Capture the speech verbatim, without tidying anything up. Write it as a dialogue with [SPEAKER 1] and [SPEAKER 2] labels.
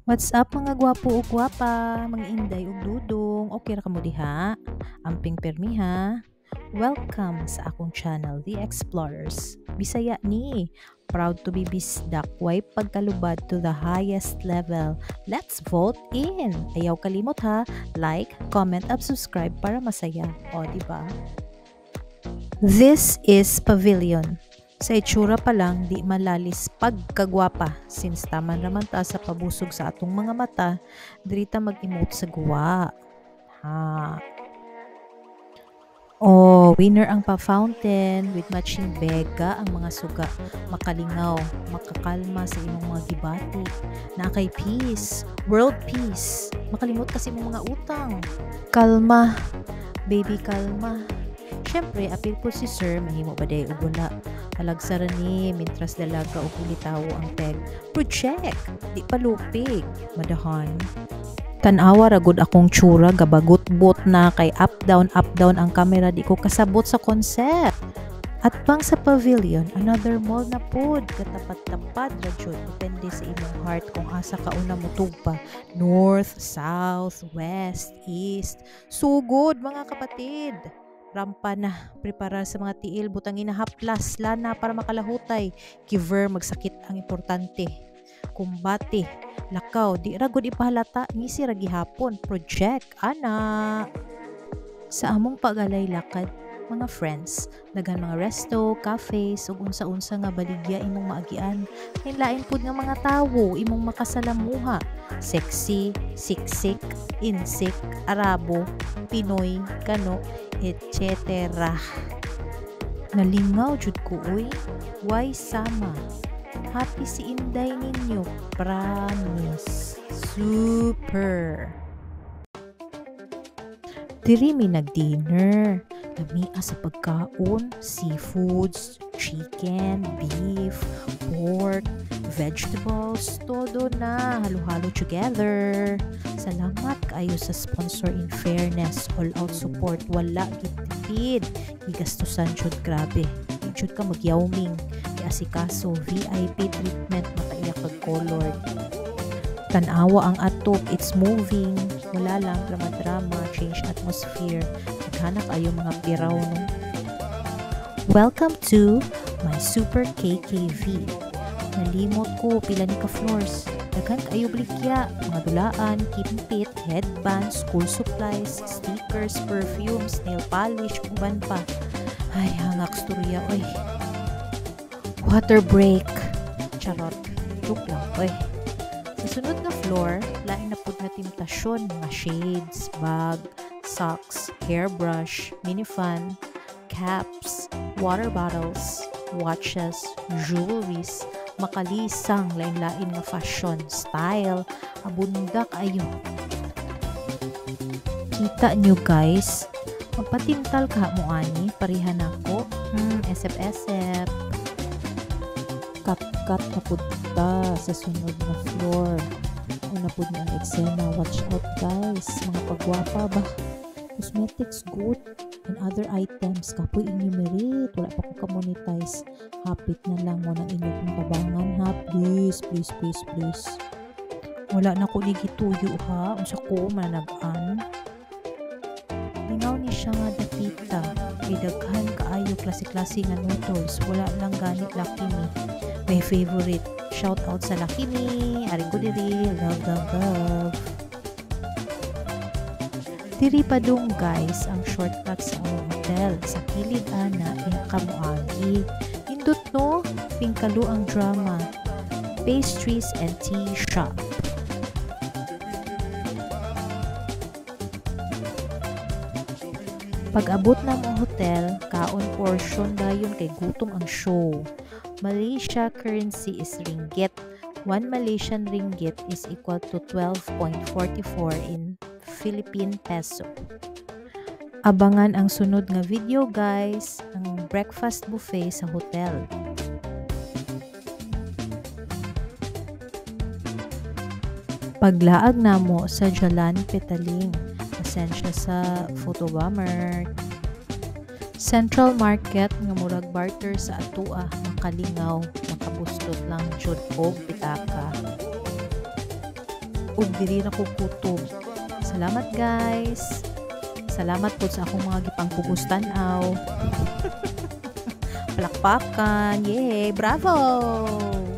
[SPEAKER 1] What's up mga gwapo ug gwapa, mga inday ug dudong, okay ra kamo diha? Amping permi ha. Welcome sa akong channel, The Explorers. Bisaya ni, proud to be bisdak, way pagkalubad to the highest level. Let's vote in. Ayaw kalimot ha, like, comment, at subscribe para masaya. O, diba? This is Pavilion. Sa itsura pa lang, di malalis pagkagwapa since taman raman ta sa pabusog sa atong mga mata, dirita mag-emote sa guwa. Ha. Oh, winner ang pa-fountain with matching bega ang mga suga. Makalingaw, makakalma sa imong mga gibati. Na kay peace, world peace. Makalimot kasi mong mga utang. Kalma, baby kalma. Siyempre, apil po si sir, mahimo ba day ug wala. Halagsaran ni, mintras dalaga o kulitawo ang tag. Project! Di palupig. Madahan. Tanawa ragod akong tsura, gabagot-bot na kay up-down, up-down ang camera, di ko kasabot sa concept. At pang sa pavilion, another mall na pod, katapat-tapad radyod, depende sa imong heart kung asa ka una mo tugpa. North, south, west, east. Sugod mga kapatid! Rampa na, prepara sa mga tiil, butangin na haplas, lana para makalahutay. Kiver, magsakit ang importante. Kumbate, lakaw, di ragod ipahalata, ngisi ragi hapon, project, ana. Sa among pagalay lakad, mga friends, daghan mga resto, cafes, ug unsa-unsa nga baligya imong maagian. Lain pud nga mga tawo imong makasalamuha. Sexy, siksik, insik, Arabo, Pinoy, kano, et cetera. Nalingaw jud ko uy, why sama? Happy si Inday ninyo, promise. Super. Diri mi nag-dinner. Lamia sa pagkaon, seafoods, chicken, beef, pork, vegetables, todo na, halo-halo together. Salamat kayo sa sponsor, in fairness, all out support, wala gitipid, gigastusan jud grabe. Jud ka magyawming, iasikaso, V I P treatment, makaiyak kag colored. Tanawa ang atop, it's moving, wala lang drama-drama, change atmosphere. Hanap ayo mga piraw no? Welcome to my Super K K V. Nalimot ko pila ni ka floors. Daghan kayo blikya, mga dulaan, kimpit, headbands, school supplies, stickers, perfumes, nail polish, uban pa. Ay, hangak storya oy. Water break. Charot. Joke lang oy. Sa sunod na floor, lain na pud na temptasyon, mga shades, bag, socks, hairbrush, minifan, caps, water bottles, watches, jewelries, makalisang lain-lain nga fashion, style, abunda kayo. Kita nyo guys, magpatintal ka mo ani, parihan ako, hmm, esep-esep. Kat-kat na punta sa sunod na floor. Una po niya ang eksena, watch out guys, mga pagwapa ba? Cosmetics good and other items kapoy enumerate, wala pa ko ka-monetize. Hapit na lang mo ng inyong tabangan ha, please, please, please, please. Wala na ko ligituyo ha, unsa ko manag-an. Lingaw ni siya nga dapita, idaghan kaayo klase-klase nga noodles, wala lang ganit laki ni. My favorite, shout out sa laki ni, aring ko diri, love, love, love. Diri pa dong guys ang shortcut sa among hotel. Sa kilid ana yung kamuagi. Indot no, pingkalo ang drama. Pastries and tea shop. Pag-abot na mong hotel, kaon portion dayon kay gutom ang show. Malaysia currency is ringgit. One Malaysian ringgit is equal to twelve point four four in Philippine peso. Abangan ang sunod nga video guys, ang breakfast buffet sa hotel. Paglaag namo sa Jalan Petaling, pasensya sa photobomber. Central Market nga murag barter sa atua, makalingaw, makabustot lang jud og pitaka. ug diri na ko kutob. Salamat guys. Salamat po sa akong mga gipangpugos tan-aw. Palakpakan. Yay! Bravo!